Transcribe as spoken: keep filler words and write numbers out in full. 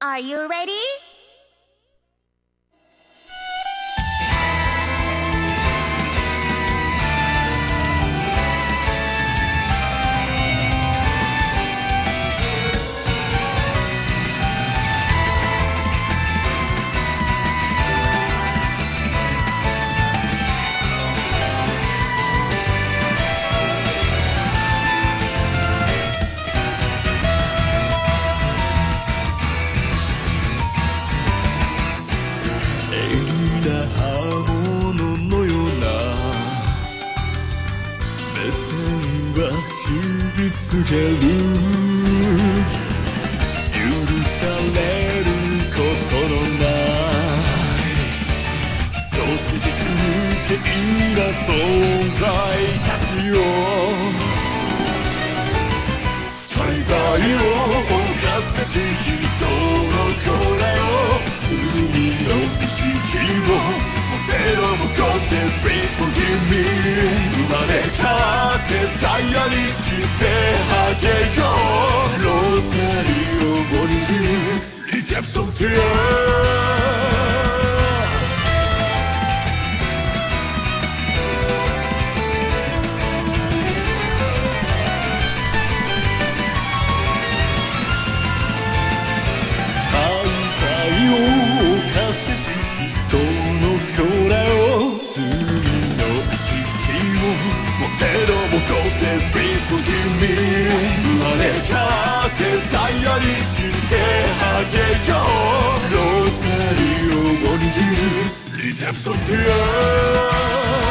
Are you ready? つける許されることのないそして真剣な存在たちを大罪を犯せし人のこれを罪の意識を持てろもこって Please forgive me 生まれ変わってダイヤにしてあげようローサリオを握るリデプションティア生まれ変わってダイヤにしてあげようローサリオを握るリデプションティア